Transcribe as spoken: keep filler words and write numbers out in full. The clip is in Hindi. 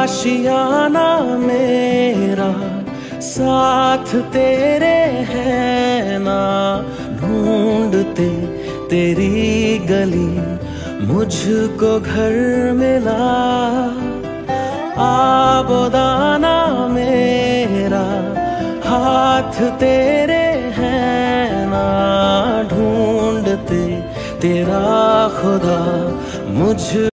आशियाना मेरा साथ तेरे है ना, ढूंढते तेरी गली मुझको घर मिला। आबोदाना मेरा हाथ तेरे है ना, ढूंढते तेरा खुदा मुझ